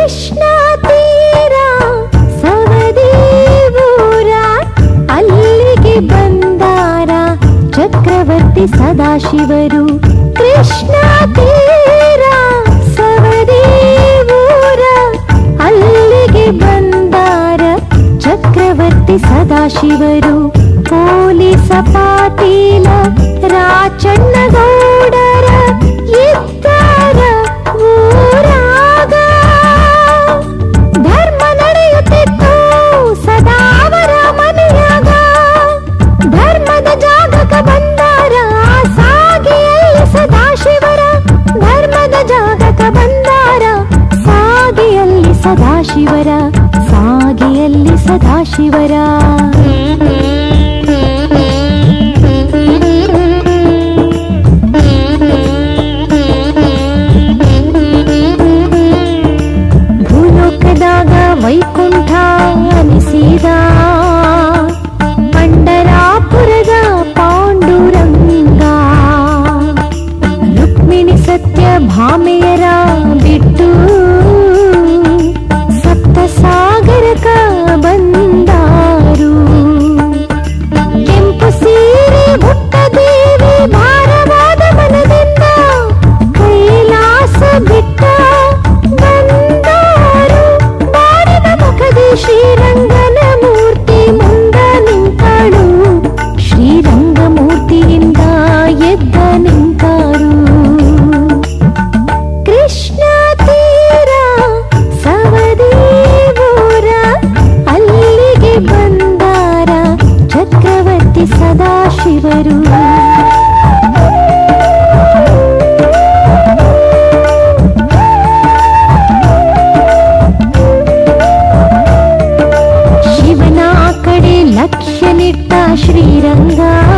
ಕೃಷ್ಣ ತೀರ ಸವದಿ ಊರ ಅಲ್ಲಿಗೆ ಬಂದಾರ ಚಕ್ರವರ್ತಿ ಸದಾಶಿವರು. ಕೃಷ್ಣ ತೀರ ಸವದಿ ಊರ ಅಲ್ಲಿಗೆ ಬಂದಾರ ಚಕ್ರವರ್ತಿ ಸದಾಶಿವರು. ಪೊಲೀಸ ಪಾಟೀಲ ರಾಚಣ್ಣ ಗೌಡರ ಇದ್ದಾರ ಊರಾಗ. ಧರ್ಮ ನಡೆಯುತ್ತಿತ್ತು ಸದಾ ಅವರ ಮನೆಯಾಗ. ಧರ್ಮದ ಜಾಗಕ್ಕೆ ಬಂದಾರ ಸಾಗಿಯಲ್ಲಿ ಸದಾಶಿವರ. ಧರ್ಮದ ಜಾಗಕ್ಕೆ ಬಂದಾರ ಸಾಗಿಯಲ್ಲಿ ಸದಾಶಿವರ. ಸಾಗಿಯಲ್ಲಿ ಸದಾಶಿವರ. ಭೂಲೋಕದಾಗ ವೈಕುಂಠ ಅನಿಸಿದ ಪಂಡರಾಪುರದ ಪಾಂಡುರಂಗ. ರುಕ್ಮಿಣಿ ಸತ್ಯ ಭಾಮೆಯರ ಬಿಟ್ಟು ಸಪ್ತ ಸಾಗರಕ ಬಂದಾರು. ಕೆಂಪು ಸೀರೆ ಹುಟ್ಟ ದೇವಿ ಭಾರವಾದ ಮನದಿಂದ ಕೈಲಾಸ ಬಿಟ್ಟ ಬಂದಾರು. ಬಾಡಿದ ಮುಖದಿ ಶ್ರೀರಂಗನ ಮೂರ್ತಿ ಮುಂದ ನಿಂತಾಳು. ಶ್ರೀರಂಗ ಮೂರ್ತಿಯಿಂದ ಎದ್ದ ನಿಂತಾರು. ಕೃಷ್ಣ ತೀರ ಸವದಿ ಊರ ಅಲ್ಲಿಗೆ ಬಂದಾರ ಚಕ್ರವರ್ತಿ ಸದಾಶಿವರು. ಶಿವನ ಕಡೆ ಲಕ್ಷ್ಯ ನಿಟ್ಟ ಶ್ರೀರಂಗ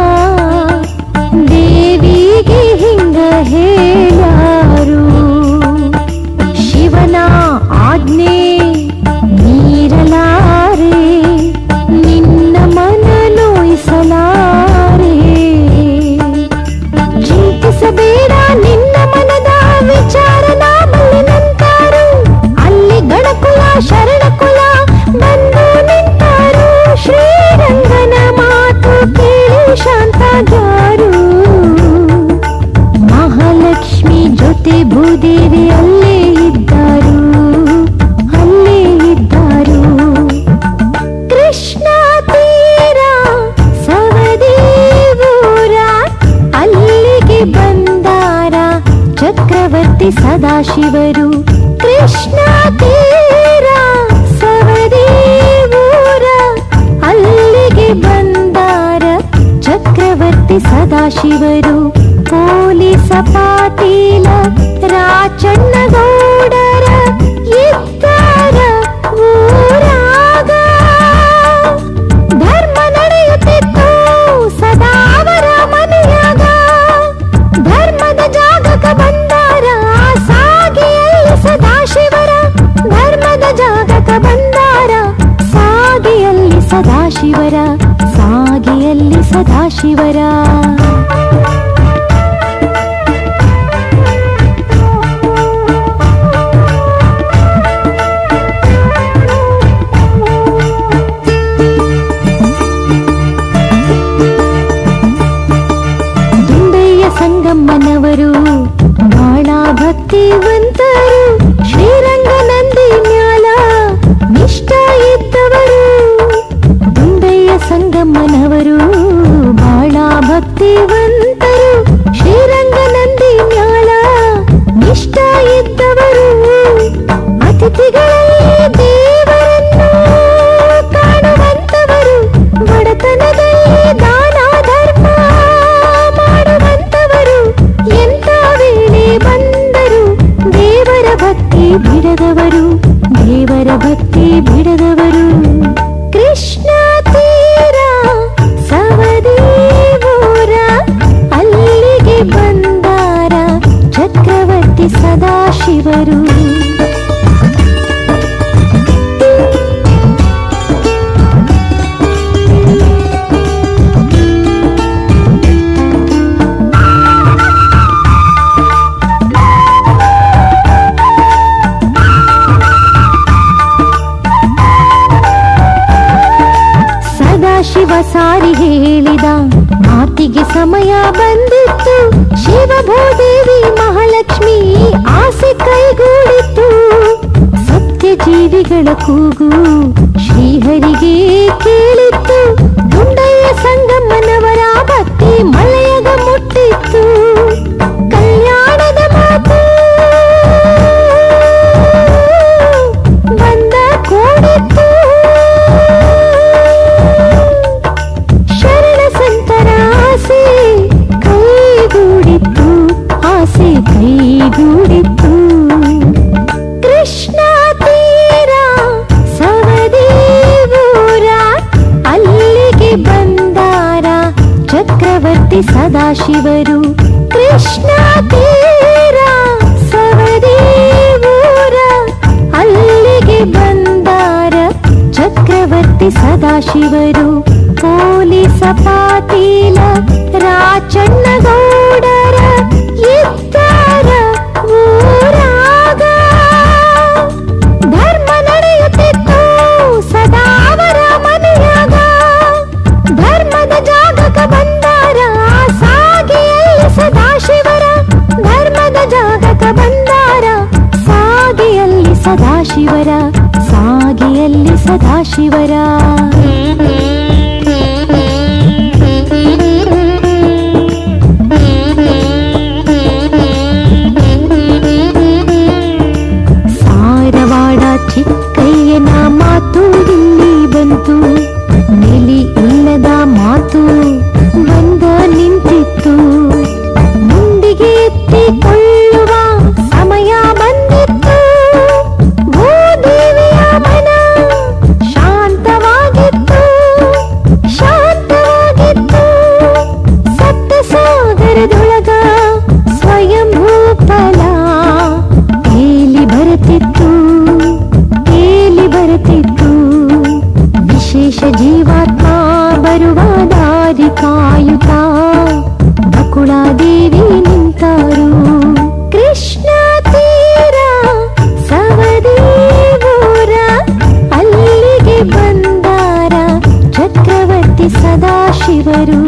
ದೇವಿಗೆ ಹಿಂಗ ಹೇಳ್ಯಾರು. ಶಿವನ ಆಜ್ಞೆ ಮೀರಲಾರೆ ನಿನ್ನ ಮನ ನೋಯಿಸಲಾರೆ. ಚಿಂತಿಸಬೇಡ ನಿನ್ನ ಮನದ ವಿಚಾರ ನಾಮಲ್ಲಿ ನಂತಾರು. ಅಲ್ಲಿ ಗಣಕುಲ ಶರಣಕುಲ ಬಂದು ನಿಂತಾರು. ಶ್ರೀರಂಗನ ಮಾತು ಕೇಳಿ ಶಾಂತಾಗ್ಯಾರು. ಮಹಾಲಕ್ಷ್ಮಿ ಜೊತೆ ಭೂದೇವಿ ಅಲ್ಲೇ ಇದ್ದಾರು. ಅಲ್ಲೇ ಇದ್ದಾರು. ಕೃಷ್ಣ ತೀರ ಸವದಿ ಊರ ಅಲ್ಲಿಗೆ ಬಂದಾರ ಚಕ್ರವರ್ತಿ ಸದಾಶಿವರು. ಕೃಷ್ಣ ತೀರ ಸವದಿ ಊರ ಅಲ್ಲಿಗೆ ಬಂದಾರ ಚಕ್ರವರ್ತಿ ಸದಾಶಿವರು. ಪೊಲೀಸ ಪಾಟೀಲ ರಾಚಣ್ಣ ಗೌಡರ ಇದ್ದಾರ ಊರಾಗ. ಧರ್ಮ ನಡೆಯುತ್ತಿತ್ತು ಸದಾ ಅವರ ಮನೆಯಾಗ. ಧರ್ಮದ ಜಾಗಕ್ಕೆ ಬಂದಾರ ಸಾಗಿಯಲ್ಲಿ ಸದಾಶಿವರ. ಧರ್ಮದ ಜಾಗಕ್ಕೆ ಬಂದಾರ ಸಾಗಿಯಲ್ಲಿ ಸದಾಶಿವರ. ಸಾಗಿಯಲ್ಲಿ ಸದಾಶಿವರ. ಸಂಗಮ್ಮನವರು ಬಾಳ ಭಕ್ತಿವಂತರು. ಶ್ರೀರಂಗ ನಂದಿ ಮ್ಯಾಲ ನಿಷ್ಠ ಇದ್ದವರು. ದುಂಡಯ್ಯ ಸಂಗಮ್ಮನವರು ಬಾಳ ಭಕ್ತಿವಂತರು. ಶ್ರೀರಂಗ ನಂದಿ ಮ್ಯಾಲ ನಿಷ್ಠ ಇದ್ದವರು. ಅತಿಥಿಗಳಲ್ಲಿ ದೇವರನ್ನು ಕಾಣುವಂತವರು. ಬಡತನದಲ್ಲಿ ದಾನ ಧರ್ಮ ಮಾಡುವಂತವರು. ಎಂತ ವೇಳೆ ಬಂದರು ದೇವರ ಭಕ್ತಿ ಬಿಡದವರು. ದೇವರ ಭಕ್ತಿ ಬಿಡದವರು. ಕೃಷ್ಣ ತೀರ ಸವದಿ ಊರ ಅಲ್ಲಿಗೆ ಬಂದಾರ ಚಕ್ರವರ್ತಿ ಸದಾಶಿವರು. ಶಿವ ಸಾರಿ ಹೇಳಿದ ಮಾತಿಗೆ ಸಮಯ ಬಂದಿತ್ತು. ಶಿವಭೂದೇವಿ ಮಹಾಲಕ್ಷ್ಮಿ ಆಸೆ ಕೈಗೂಡಿತ್ತು. ಸತ್ಯ ಜೀವಿಗಳ ಕೂಗು ಶ್ರೀಹರಿಗೆ ಕೇಳಿತ್ತು. ಗುಂಡಯ್ಯ ಸಂಗಮ್ಮನವರ ಭಕ್ತಿ ಮಲಯಗ ಮುಟ್ಟಿತ್ತು. ಕಲ್ಯಾಣದ ಮಾತು ಬಂದ ಕೂಡಿತ್ತು. ಶರಣ ಸಂತರ ಆಸೆ ಕೈಗೂಡಿತ್ತು. ಆಸೆ ಕೈಗೂಡಿತ್ತು. ಕೃಷ್ಣ ತೀರ ಸವದಿ ಊರ ಅಲ್ಲಿಗೆ ಬಂದಾರ ಚಕ್ರವರ್ತಿ ಸದಾಶಿವರು. ಕೃಷ್ಣ ತೀರ ಸವದಿ ಊರ ಅಲ್ಲಿಗೆ ಬಂದಾರ ಚಕ್ರವರ್ತಿ ಸದಾಶಿವರು. ಪೊಲೀಸ ಪಾಟೀಲ ರಾಚಣ್ಣ ಗೌಡರ ಇದ್ದಾರ ಊರಾಗ. ಧರ್ಮ ನಡೆಯುತ್ತಿತ್ತು ಸದಾ ಅವರ ಮನೆಯಾಗ. ಧರ್ಮದ ಜಾಗಕ ಬಂದಾರ ಸಾಗಿಯಲ್ಲಿ ಸದಾಶಿವರ. ಧರ್ಮದ ಜಾಗಕ ಬಂದಾರ ಸಾಗಿಯಲ್ಲಿ ಸದಾಶಿವರ. ಸಾಗಿಯಲ್ಲಿ ಸದಾಶಿವರ. ಸಾರವಾಡ ಚಿಕ್ಕಯ್ಯನ ಮಾತು ಇಲ್ಲಿ ಬಂತು. ನೆಲಿ ಇಲ್ಲದ ಮಾತು ಬಂದ ನಿಂತಿತ್ತು. ಮುಂದಿಗೆ ಎತ್ತಿಕೊಳ್ಳುವ ಸಮಯ ಬಂದಿತ್ತು. ಭೂದೇವಿಯ ಮನ ಶಾಂತವಾಗಿತ್ತು. ಶಾಂತವಾಗಿತ್ತು. ಸಪ್ತ ಸಾಗರದೊಳಗ ಸ್ವಯಂಭೂ ಫಲ ತೇಲಿ ಬರುತ್ತಿತ್ತು. ತೇಲಿ ಬರುತ್ತಿತ್ತು. ವಿಶೇಷ ಜೀವಾತ್ಮ ಬರುವ ದಾರಿ ಕಾಯುತ್ತ ಬಕುಳಾದೇವಿ ನಿಂತಾರು. ಕೃಷ್ಣ ತೀರ ಸವದಿ ಊರ ಅಲ್ಲಿಗೆ ಬಂದಾರ ಚಕ್ರವರ್ತಿ ಸದಾಶಿವರು.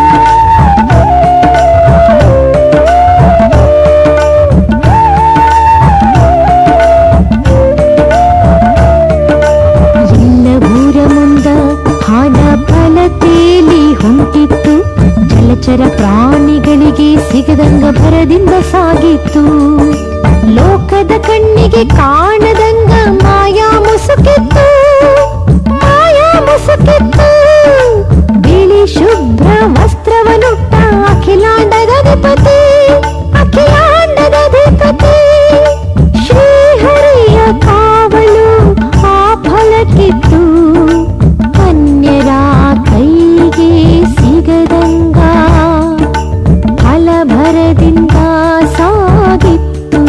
ಹೊಂಟಿತ್ತು. ಜಲಚರ ಪ್ರಾಣಿಗಳಿಗೆ ಸಿಗದಂಗ ಭರದಿಂದ ಸಾಗಿತ್ತು. ಲೋಕದ ಕಣ್ಣಿಗೆ ಕಾಣದಂಗ ಮಾಯಾ ಮುಸುಕಿತ್ತು. ಮಾಯಾ ಮುಸುಕಿತ್ತು. ಬಿಳಿ ಶುಭ್ರ ವಸ್ತ್ರವನ್ನುಟ್ಟ ಅಖಿಲಾಂಡದ ಅಧಿಪತಿ. ಅಖಿಲಾಂಡದ ಅಧಿಪತಿ ಶ್ರೀಹರಿಯ ಕಾವಲು ಆ ಫಲಕ್ಕಿತ್ತು. ಅನ್ಯರ ಕೈಗೆ ಸಿಗದಂಗ ಫಲ ಭರದಿಂದ ಸಾಗಿತ್ತು.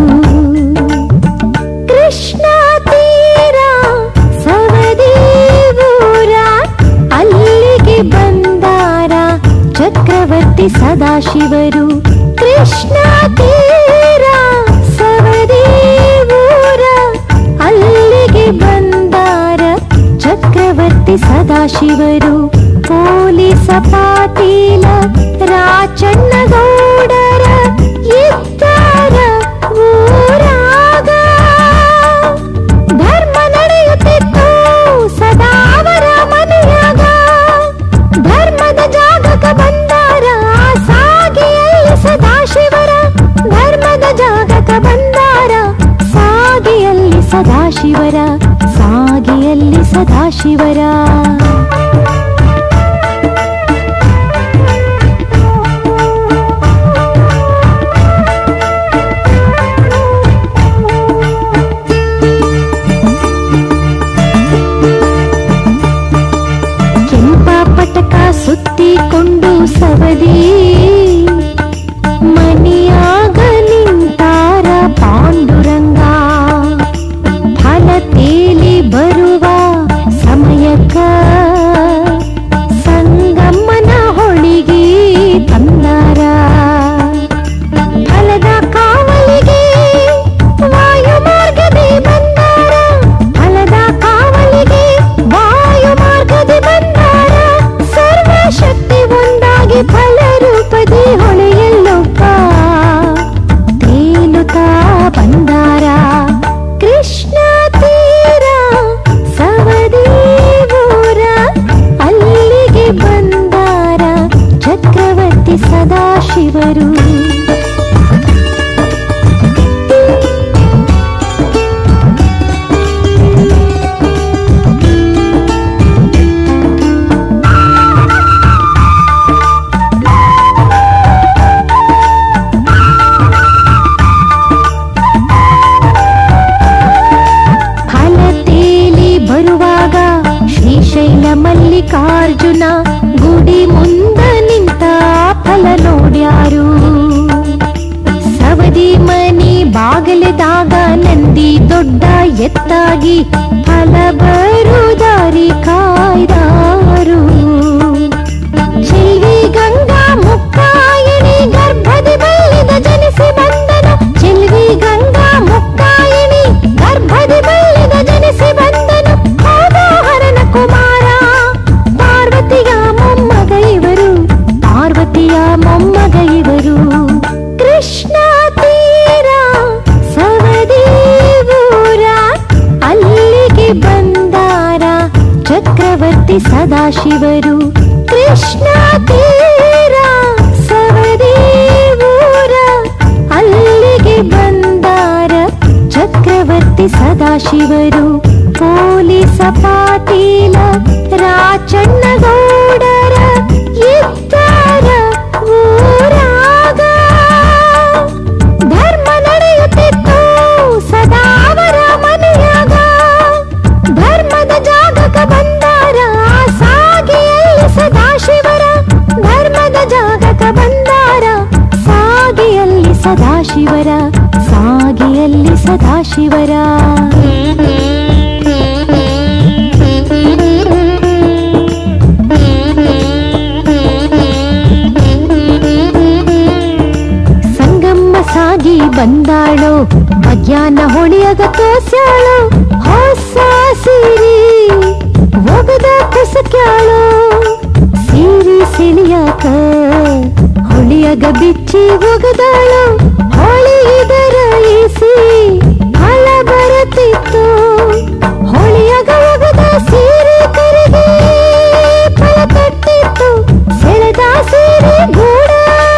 ಕೃಷ್ಣ ತೀರ ಸವದಿ ಊರ ಅಲ್ಲಿಗೆ ಬಂದಾರ ಚಕ್ರವರ್ತಿ ಸದಾಶಿವರು. ಕೃಷ್ಣ ತೀರ ಸವದಿ ಊರ ಅಲ್ಲಿಗೆ ಬಂದಾರ ಚಕ್ರವರ್ತಿ ಸದಾಶಿವರು. ಪೊಲೀಸ ಪಾಟೀಲ ರಾಚಣ್ಣ ಗೌಡರ ಇದ್ದಾರ ಊರಾಗ. ಧರ್ಮ ನಡೆಯುತ್ತಿತ್ತು ಸದಾ ಅವರ ಮನೆಯಾಗ. ಧರ್ಮದ ಜಾಗಕ ಬಂದಾರ ಸಾಗಿಯಲ್ಲಿ ಸದಾಶಿವರ. ಧರ್ಮದ ಜಾಗಕ ಬಂದಾರ ಸಾಗಿಯಲ್ಲಿ ಸದಾಶಿವರ. ಸಾಗಿಯಲ್ಲಿ ಸದಾಶಿವರ. ಕೆಂಪಪಟಕ ಸುತ್ತಿಕೊಂಡು ಸವದಿ ಮನೆಯಾಗ ನಿಂತಾರ ಪಾಂಡುರಂಗ. ಫಲ ತೇಲಿ ಬರುವ ಸಮಯಕ್ಕ ಮಲ್ಲಿಕಾರ್ಜುನ ಗುಡಿ ಮುಂದ ನಿಂತ ಫಲ ನೋಡ್ಯಾರು. ಸವದಿ ಮನಿ ಬಾಗಲದಾಗ ನಂದಿ ದೊಡ್ಡ ಎತ್ತಾಗಿ ಫಲ ಬರುದಾರಿ ಕಾಯ್ದಾರು. ಚೆಲ್ವಿ ಗಂಗಾ ಮುಕ್ಕಾಯಿನಿ ಗರ್ಭದಿ ಬಲ್ಲಿದ ಜನಿಸಿ ಬಂದನು. ಚೆಲ್ವಿ ಗಂಗಾ ಮುಕ್ಕಾಯಿನಿ ಗರ್ಭದಿ ಬಲ್ಲಿದ ಜನಿಸಿ ಬಂದನು. ಹರನ ಕುಮಾರ ಪಾರ್ವತಿಯ ಮೊಮ್ಮಗ ಇವರು, ಪಾರ್ವತಿಯ ಮೊಮ್ಮಗ ಇವರು. ಕೃಷ್ಣ ತೀರ ಸವದಿ ಊರ ಅಲ್ಲಿಗೆ ಬಂದಾರ ಚಕ್ರವರ್ತಿ ಸದಾಶಿವರು. ಕೃಷ್ಣ ತೀರ ಸವದಿ ಊರ ಅಲ್ಲಿಗೆ ಬಂದಾರ ಚಕ್ರವರ್ತಿ ಸದಾಶಿವರು. ಪೊಲೀಸ ಪಾಟೀಲ ರಾಚಣ್ಣ ಗೌಡರ ಇದ್ದಾರ ಊರಾಗ. ಧರ್ಮ ನಡೆಯುತ್ತಿತ್ತು ಸದಾ ಅವರ ಮನೆಯಾಗ. ಧರ್ಮದ ಜಾಗಕ ಬಂದಾರ ಸಾಗಿಯಲ್ಲಿ ಸದಾಶಿವರ. ಧರ್ಮದ ಜಾಗಕ ಬಂದಾರ ಸಾಗಿಯಲ್ಲಿ ಸದಾಶಿವರ. ಸಾಗಿಯಲ್ಲಿ ಸದಾಶಿವರ. ಸಂಗಮ್ಮ ಸಾಗಿ ಬಂದಾಳೋ ಮಧ್ಯಾಹ್ನ ಹೊಳಿಯಾಗ ತೋಸ್ಯಾಳೋ. ಹೊಸ ಸೀರಿ ಒಗದ ಕುಸಕ್ಯಾಳೋ. ಸೀರಿ ಸಿಳಿಯಾಕ ಹೊಳಿಯಾಗ ಬಿಚ್ಚಿ ಒಗದಾಳೋ. ಹೊಳಿ ಇದರ ಇಸಿ ಫಲ ಬರುತ್ತಿತ್ತು. ಹೊಳಿಯಾಗ ಒಗದ ಸೀರೆ ಕರಗಿ ಫಲ ಕಟ್ಟಿತ್ತು. ಸೆಳೆದ ಸೀರೆ ಗೂಡ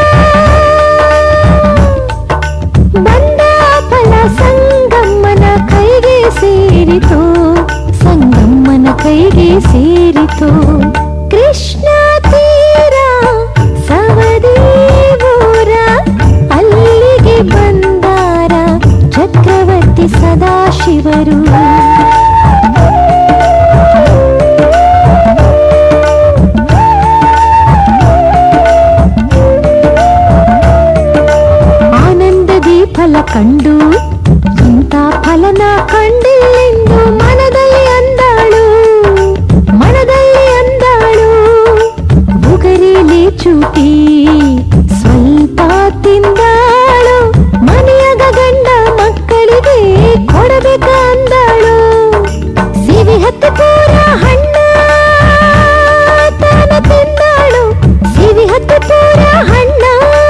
ಬಂದ ಫಲ ಸಂಗಮ್ಮನ ಕೈಗೆ ಸೇರಿತು. ಸಂಗಮ್ಮನ ಕೈಗೆ ಸೇರಿತು. ಕೃಷ್ಣ ತೀರ ಸವದಿ ಊರ ಅಲ್ಲಿಗೆ ಬಂದಾರ ಚಕ್ರವರ್ತಿ ಸದಾಶಿವರು. ಆನಂದದಿ ಫಲ ಕಂಡು ಇಂಥ ಫಲನ ಕಂಡಿಲ್ಲೆಂದು ಮನದಲ್ಲಿ ಅಂದಾಳು. ಮನದಲ್ಲಿ ಅಂದಾಳು. ಬುಗರಿಲಿ ಚೂಟಿ ಸ್ವಲ್ಪ ತಿಂದಾಳು. ಮನೆಯಾಗ ಗಂಡ ಮಕ್ಕಳಿಗೆ ಕೊಡಬೇಕ ಅಂದಾಳು. ಸಿವಿ ಹತ್ತು ಪೂರ ಹಣ್ಣ ತಾನ ತಿಂದಾಳು. ಸಿವಿ ಹತ್ತು ಪೂರ ಹಣ್ಣ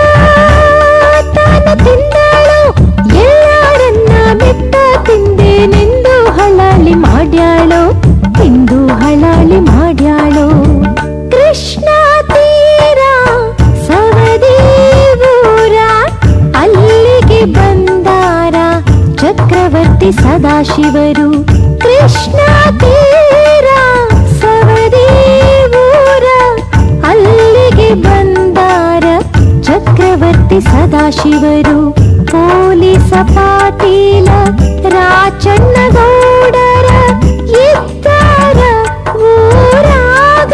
ತಾನ ತಿಂದಾಳು. ಎಲ್ಲರನ್ನ ಬಿಟ್ಟ ತಿಂದೇನೆಂದು ಹಳಾಳಿ ಮಾಡ್ಯಾಳೋ. ತಿಂದು ಹಳಾಳಿ ಮಾಡ್ಯಾಳೋ. ಕೃಷ್ಣ ತೀರ ಸವದಿ ಊರ ಅಲ್ಲಿಗೆ ಬಂದಾರ ಚಕ್ರವರ್ತಿ ಸದಾಶಿವರು. ಕೃಷ್ಣ ತೀರ ಸವದಿ ಊರ ಅಲ್ಲಿಗೆ ಬಂದಾರ ಚಕ್ರವರ್ತಿ ಸದಾಶಿವರು. ಪೊಲೀಸ ಪಾಟೀಲ ರಾಚಣ್ಣ ಗೌಡರ ಇದ್ದಾರ ಊರಾಗ.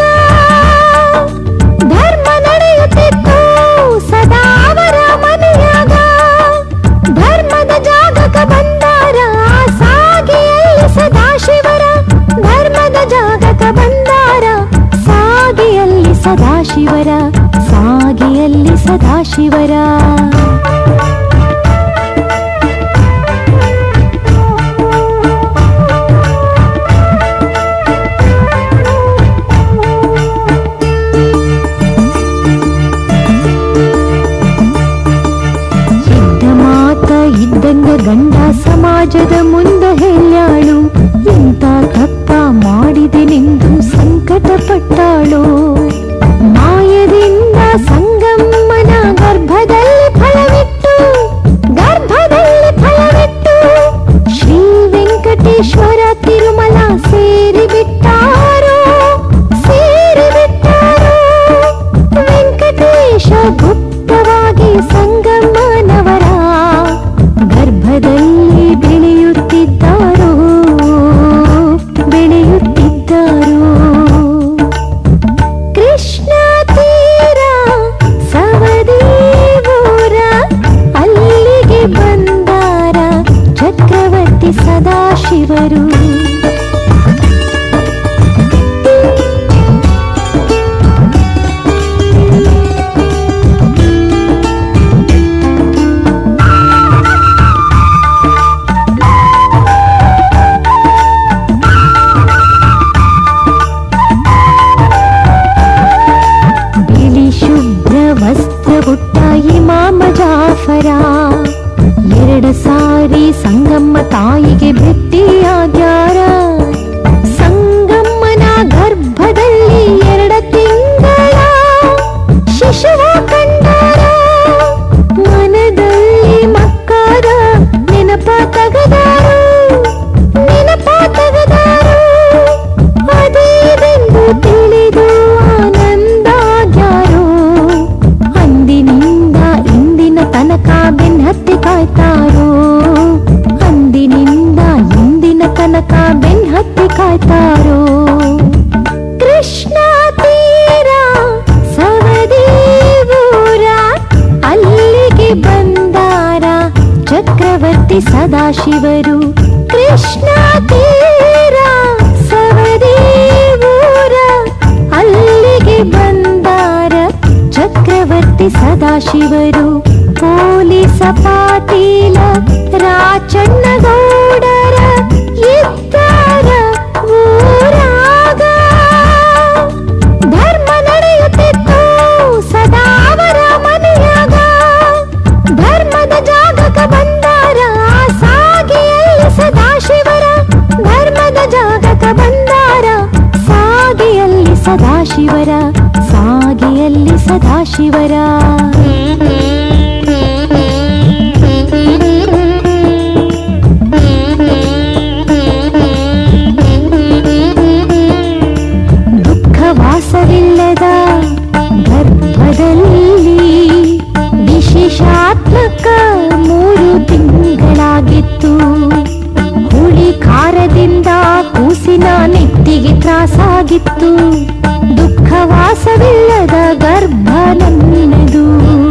ಧರ್ಮ ನಡೆಯುತ್ತಿತ್ತು ಸದಾ ಅವರ ಮನೆಯಾಗ. ಧರ್ಮದ ಜಾಗಕ ಬಂದಾರ ಸಾಗಿಯಲ್ಲಿ ಸದಾಶಿವರ. ಧರ್ಮದ ಜಾಗಕ ಬಂದಾರ ಸಾಗಿಯಲ್ಲಿ ಸದಾಶಿವರ. ಸಾಗಿಯಲ್ಲಿ ಸದಾಶಿವರ. ಇದ್ದಂಗ ಗಂಡ ಸಮಾಜದ ಮುಂದ ಹೇಳ್ಯಾಳು. ಎಂತ ತಪ್ಪ ಮಾಡಿದೆನೆಂದು ಸಂಕಟ ಪಟ್ಟಾಳು. ಮಾಯದಿಂದ ಸಂಗಮ್ಮನ ಗರ್ಭದಲ್ಲಿ ಫಲವಿಟ್ಟು. ಗರ್ಭದಲ್ಲಿ ಫಲವಿಟ್ಟು ಶ್ರೀ ವೆಂಕಟೇಶ್ವರ ತಿರುಮಲ ಸೇರಿ ಬಿಟ್ಟಾರೋ. ಸೇರಿ ಬಿಟ್ಟಾರೋ. ವೆಂಕಟೇಶ ಗುಪ್ತವಾಗಿ ಸಂಗಮ್ಮನವರ ಗರ್ಭದಲ್ಲಿ ಬೆಳೆಯುತ್ತಿದ್ದಾರೋ. ಬೆಳೆಯುತ್ತಿದ್ದಾರೋ. ಸಾರಿ ಸಂಗಮ್ಮ ತಾಯಿಗೆ ಭೇಟಿಯಾಗ್ಯಾರ. ಸಂಗಮ್ಮನ ಗರ್ಭದಲ್ಲಿ 2 ತಿಂಗಳ ಶಿಶುವ ಕಂಡಾರ. ಮನದಲ್ಲಿ ಮಕ್ಕಳ ನೆನಪ ತೆಗೆದಾರು. ಅದೇದೆಂದು ತಿಳಿದು ಆನಂದಾಗ್ಯಾರೋ. ಅಂದಿನಿಂದ ಇಂದಿನ ತನಕ ಬೆನ್ನತ್ತಿ ಕಾಯ್ತಾರೋ. ಅಂದಿನಿಂದ ಇಂದಿನ ತನಕ ಬೆನ್ನತ್ತಿ ಕಾಯ್ತಾರೋ. ಕೃಷ್ಣ ತೀರ ಸವದಿ ಊರ ಅಲ್ಲಿಗೆ ಬಂದಾರ ಚಕ್ರವರ್ತಿ ಸದಾಶಿವರು. ಕೃಷ್ಣ ತೀರ ಸವದಿ ಊರ ಅಲ್ಲಿಗೆ ಬಂದಾರ ಚಕ್ರವರ್ತಿ ಸದಾಶಿವರು. ಪೊಲೀಸ ಪಾಟೀಲ ರಾಚಣ್ಣಗೌಡರ ಇದ್ದಾರ ಊರಾಗ. ಧರ್ಮ ನಡೆಯುತ್ತಿತ್ತು ಸದಾ ಅವರ ಮನೆಯಾಗ. ಧರ್ಮದ ಜಾಗಕ್ಕೆ ಬಂದಾರ ಸಾಗಿಯಲ್ಲಿ ಸದಾಶಿವರ. ಧರ್ಮದ ಜಾಗಕ್ಕೆ ಬಂದಾರ ಸಾಗಿಯಲ್ಲಿ ಸದಾಶಿವರ. ಸಾಗಿಯಲ್ಲಿ ಸದಾಶಿವರ. ದುಃಖವಾಸವಿಲ್ಲದ ಗರ್ಭದಲ್ಲಿ ವಿಶೇಷಾತ್ಮಕ 3 ತಿಂಗಳಾಗಿತ್ತು. ಹುಳಿ ಖಾರದಿಂದ ಕೂಸಿನ ನೆತ್ತಿಗೆ ತ್ರಾಸಾಗಿತ್ತು. ದುಃಖವಾಸವಿಲ್ಲದ ಗರ್ಭ ನನ್ನದು.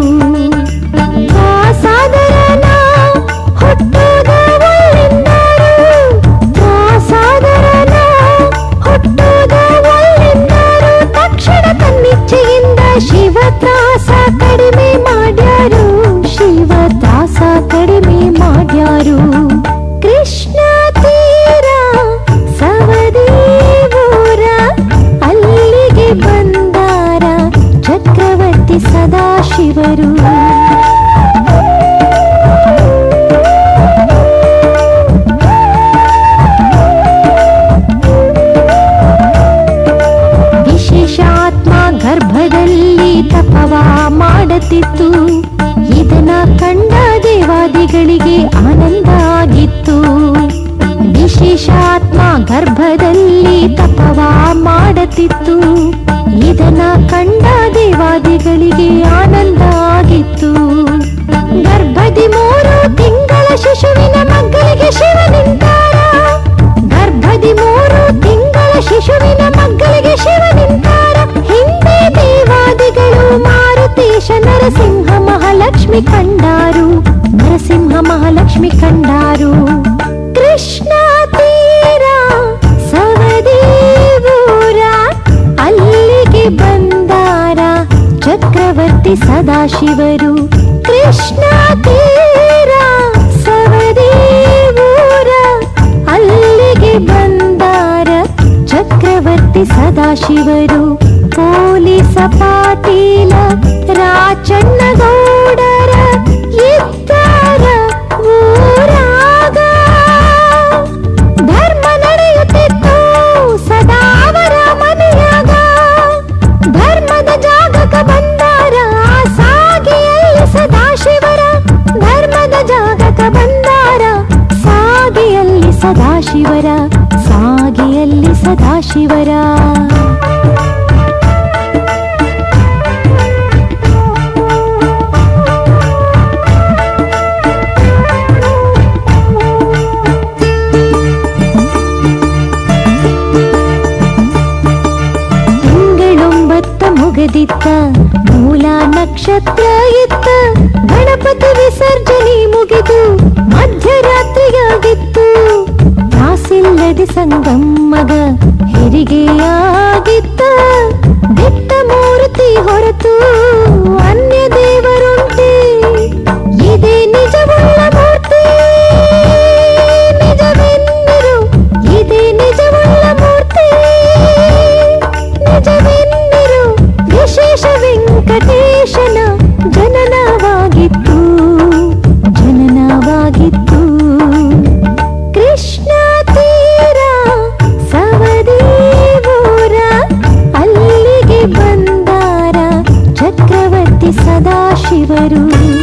ತ್ರಾಸಾದರನ ಹುಟ್ಟುದ ಒಳ್ಳೆಂದರು. ತ್ರಾಸಾದರನ ಹುಟ್ಟುದ ಒಳ್ಳೆಂದರು. ತಕ್ಷಣ ತನ್ನಿಚ್ಛೆಯಿಂದ ಶಿವ ತ್ರಾಸ ಕಡಿಮೆ ಮಾಡ್ಯಾರು. ಶಿವ ತ್ರಾಸ ಕಡಿಮೆ ಮಾಡ್ಯಾರು. ಕೃಷ್ಣ ತೀರ ಸವದಿ ಊರ ಅಲ್ಲಿಗೆ ಬಂದಾರ ಚಕ್ರವರ್ತಿ ಸದಾಶಿವರು. ವಿಶೇಷಾತ್ಮ ಗರ್ಭದಲ್ಲಿ ತಪವ ಮಾಡುತ್ತಿತ್ತು. ಇದನ್ನ ಕಂಡ ದೇವಾದಿಗಳಿಗೆ ಆನಂದ ಆಗಿತ್ತು. ವಿಶೇಷಾತ್ಮ ಗರ್ಭದಲ್ಲಿ ತಪವ ಮಾಡುತ್ತಿತ್ತು. ಇದನ್ನ ಕಂಡ ದೇವಾದಿಗಳಿಗೆ ಆನಂದ ಆಗಿತ್ತು. ಗರ್ಭದಿ 3 ತಿಂಗಳ ಶಿಶುವಿನ ಮಗ್ಗಲಿಗೆ ಶಿವ ನಿಂತಾರ. ಗರ್ಭದಿ 3 ತಿಂಗಳ ಶಿಶುವಿನ ಮಗ್ಗಲಿಗೆ ಶಿವ ನಿಂತಾರ. ಹಿಂದೆ ದೇವಾದಿಗಳು ಮಾರುತೇಶ ನರಸಿಂಹ ಮಹಾಲಕ್ಷ್ಮಿ ಕಂಡಾರು. ನರಸಿಂಹ ಮಹಾಲಕ್ಷ್ಮಿ ಕಂಡಾರು. ಕೃಷ್ಣ ತೀರ ಸವದಿ ಊರ ಅಲ್ಲಿಗೆ ಬಂದಾರ ಚಕ್ರವರ್ತಿ ಸದಾಶಿವರು. ಕೃಷ್ಣ ತೀರ ಸವದಿ ಊರ ಅಲ್ಲಿಗೆ ಬಂದಾರ ಚಕ್ರವರ್ತಿ ಸದಾಶಿವರು. ಪೊಲೀಸ ಪಾಟೀಲ ರಾಚಣ್ಣಗೌಡರ ಇದ್ದಾರ ಊರಾಗ. ಧರ್ಮ ನಡೆಯುತ್ತಿತ್ತು ಸದಾ ಅವರ ಮನೆಯಾಗ. ಧರ್ಮದ ಜಾಗಕ್ಕೆ ಬಂದಾರ ಸಾಗಿಯಲ್ಲಿ ಸದಾಶಿವರ. ಧರ್ಮದ ಜಾಗಕ್ಕೆ ಬಂದಾರ ಸಾಗಿಯಲ್ಲಿ ಸದಾಶಿವರ. ಸಾಗಿಯಲ್ಲಿ ಸದಾಶಿವರ. ಮುಗದಿತ್ತ ಮೂಲ ನಕ್ಷತ್ರ ಇತ್ತ. ಗಣಪತಿ ವಿಸರ್ಜನೆ ಮುಗಿದು ಮಧ್ಯರಾತ್ರಿಯಾಗಿತ್ತು. ತ್ರಾಸಿಲ್ಲ ಊರದಿ ಸಂಗಮ್ಮಗ ಹೆರಿಗೆಯಾಗಿದ್ದ ದಿಟ್ಟ ಮೂರ್ತಿ ಹೊರತು ಅನ್ಯ ದೇವರುಂಟೆ. ಇದೇ ನಿಜವುಳ್ಳ ಮೂರ್ತಿ ನಿಜವೆನ್ನಿರು, ಇದೇ ನಿಜವುಳ್ಳ ಮೂರ್ತಿ ನಿಜವೆನ್ನಿರು. ವಿಶೇಷ ವೆಂಕಟೇಶನ ಜನನವಾಗಿತ್ತು ಜನನವಾಗಿತ್ತು. ಕೃಷ್ಣ ತೀರ ಸವದಿ ಊರ ಅಲ್ಲಿಗೆ ಬಂದಾರ ಚಕ್ರವರ್ತಿ ಸದಾಶಿವರು.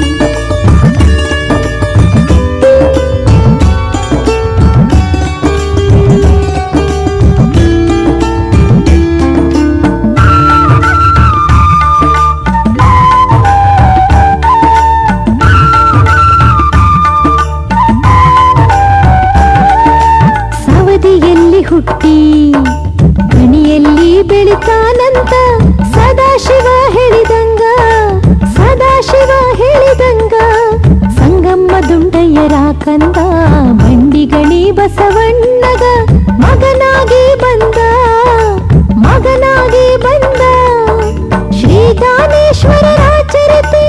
ಹುಟ್ಟಿ ಗಣಿಯಲ್ಲಿ ಬೆಳಿತಾನಂತ ಸದಾಶಿವ ಹೇಳಿದಂಗ ಸದಾಶಿವ ಹೇಳಿದಂಗ. ಸಂಗಮ್ಮ ದುಂಡಯ್ಯರ ಕಂದ ಬಂಡಿ ಗಣಿ ಬಸವಣ್ಣಗ ಮಗನಾಗಿ ಬಂದ ಮಗನಾಗಿ ಬಂದ. ಶ್ರೀ ದಾನೇಶ್ವರರ ಚರಿತೆ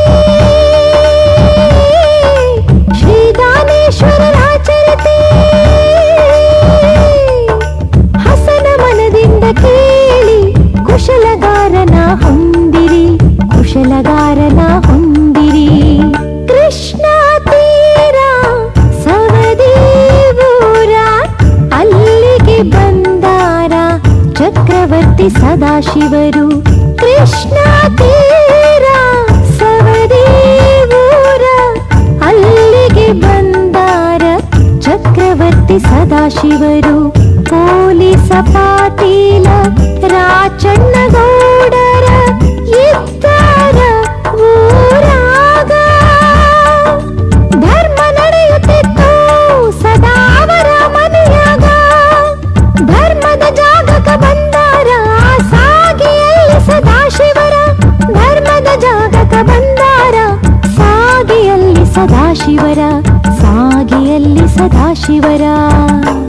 ಶ್ರೀ ದಾನೇಶ್ವರರ ಚರಿತೆ ಕೇಳಿ ಕುಶಲಗಾರನ ಹೊಂದಿರಿ ಕುಶಲಗಾರನ ಹೊಂದಿರಿ. ಕೃಷ್ಣ ತೀರ ಸವದಿ ಊರ ಅಲ್ಲಿಗೆ ಬಂದಾರ ಚಕ್ರವರ್ತಿ ಸದಾಶಿವರು. ಕೃಷ್ಣ ತೀರ ಸವದಿ ಊರ ಅಲ್ಲಿಗೆ ಬಂದಾರ ಚಕ್ರವರ್ತಿ ಸದಾಶಿವರು. ಪೊಲೀಸ ಪಾಟೀಲ ರಾಚಣ್ಣಗೌಡರ ಇದ್ದಾರ ಊರಾಗ. ಧರ್ಮ ನಡೆಯುತ್ತಿತ್ತು ಸದಾವರ ಮನೆಯಾಗ. ಧರ್ಮದ ಜಾಗಕ ಬಂದಾರ ಸಾಗಿಯಲ್ಲಿ ಸದಾಶಿವರ. ಧರ್ಮದ ಜಾಗಕ ಬಂದಾರ ಸಾಗಿಯಲ್ಲಿ ಸದಾಶಿವರ ಸಾಗಿಯಲ್ಲಿ ಸದಾಶಿವರ.